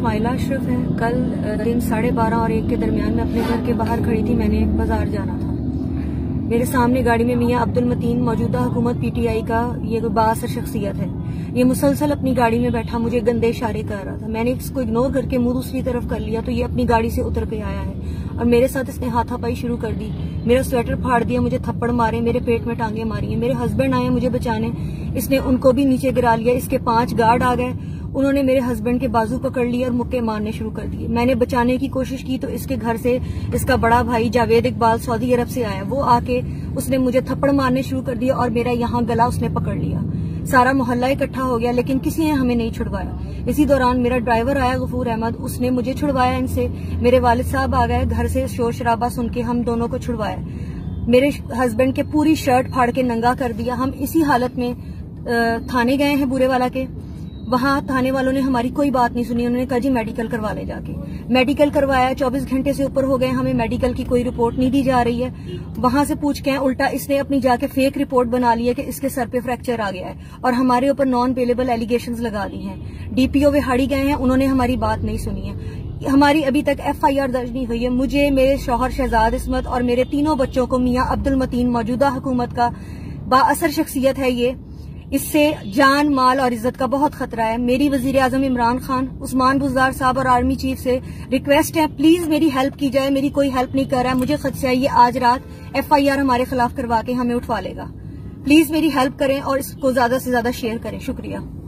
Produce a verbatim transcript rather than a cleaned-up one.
इस्माइला अशरफ है। कल दिन साढ़े बारह और एक के दरमियान में अपने घर के बाहर खड़ी थी। मैंने बाजार जाना था। मेरे सामने गाड़ी में मियां अब्दुल मतीन, मौजूदा हुकूमत पीटीआई का ये बाअसर शख्सियत है। ये मुसलसल अपनी गाड़ी में बैठा मुझे गंदे इशारे कर रहा था। मैंने इसको इग्नोर करके मुंह दूसरी तरफ कर लिया तो ये अपनी गाड़ी से उतर के आया है और मेरे साथ इसने हाथापाई शुरू कर दी। मेरा स्वेटर फाड़ दिया, मुझे थप्पड़ मारे, मेरे पेट में टांगे मारी है। मेरे हस्बैंड आए मुझे बचाने, इसने उनको भी नीचे गिरा लिया। इसके पांच गार्ड आ गए, उन्होंने मेरे हस्बैंड के बाजू पकड़ लिए और मुक्के मारने शुरू कर दिए। मैंने बचाने की कोशिश की तो इसके घर से इसका बड़ा भाई जावेद इकबाल सऊदी अरब से आया। वो आके उसने मुझे थप्पड़ मारने शुरू कर दिया और मेरा यहाँ गला उसने पकड़ लिया। सारा मोहल्ला इकट्ठा हो गया लेकिन किसी ने हमें नहीं छुड़वाया। इसी दौरान मेरा ड्राइवर आया गफूर अहमद, उसने मुझे छुड़वाया इनसे। मेरे वालिद साहब आ गए, घर से शोर शराबा सुन के हम दोनों को छुड़वाया। मेरे हस्बैंड के पूरी शर्ट फाड़ के नंगा कर दिया। हम इसी हालत में थाने गए हैं बूरेवाला के। वहां थाने वालों ने हमारी कोई बात नहीं सुनी। उन्होंने कहा जी मेडिकल करवा ले जाके। मेडिकल करवाया, चौबीस घंटे से ऊपर हो गए, हमें मेडिकल की कोई रिपोर्ट नहीं दी जा रही है। वहां से पूछ के उल्टा इसने अपनी जाके फेक रिपोर्ट बना ली है कि इसके सर पे फ्रैक्चर आ गया है और हमारे ऊपर नॉन बेलेबल एलिगेशंस लगा दी हैं। डीपीओ विहाड़ी गए हैं, उन्होंने हमारी बात नहीं सुनी है। हमारी अभी तक एफआईआर दर्ज नहीं हुई है। मुझे, मेरे शौहर शहजाद इस्मत और मेरे तीनों बच्चों को मियां अब्दुल मतीन, मौजूदा हुकूमत का बाअसर शख्सियत है ये, इससे जान, माल और इज्जत का बहुत खतरा है। मेरी वजीर आजम इमरान खान, उस्मान बुज़दार साहब और आर्मी चीफ से रिक्वेस्ट है, प्लीज मेरी हेल्प की जाए। मेरी कोई हेल्प नहीं कर रहा है। मुझे खदशा है ये आज रात एफआईआर हमारे खिलाफ करवा के हमें उठवा लेगा। प्लीज मेरी हेल्प करें और इसको ज्यादा से ज्यादा शेयर करें। शुक्रिया।